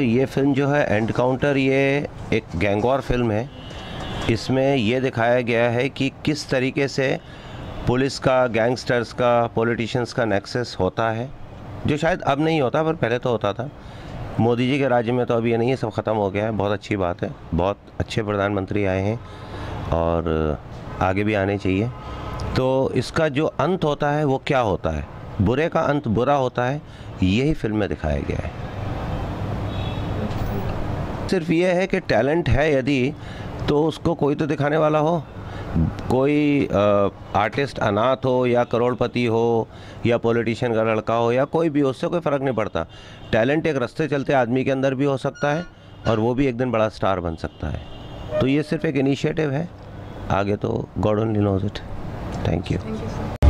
ये फिल्म जो है एनकाउंटर, ये एक गैंगवॉर फिल्म है। इसमें ये दिखाया गया है कि किस तरीके से पुलिस का, गैंगस्टर्स का, पॉलिटिशियंस का नेक्सस होता है, जो शायद अब नहीं होता पर पहले तो होता था। मोदी जी के राज्य में तो अभी ये नहीं है, सब ख़त्म हो गया है। बहुत अच्छी बात है, बहुत अच्छे प्रधानमंत्री आए हैं और आगे भी आने चाहिए। तो इसका जो अंत होता है वो क्या होता है, बुरे का अंत बुरा होता है, यही फिल्म में दिखाया गया है। सिर्फ ये है कि टैलेंट है यदि, तो उसको कोई तो दिखाने वाला हो। कोई आर्टिस्ट अनाथ हो या करोड़पति हो या पॉलिटिशियन का लड़का हो या कोई भी हो, उससे कोई फ़र्क नहीं पड़ता। टैलेंट एक रास्ते चलते आदमी के अंदर भी हो सकता है और वो भी एक दिन बड़ा स्टार बन सकता है। तो ये सिर्फ एक इनिशिएटिव है, आगे तो God only knows it. Thank you.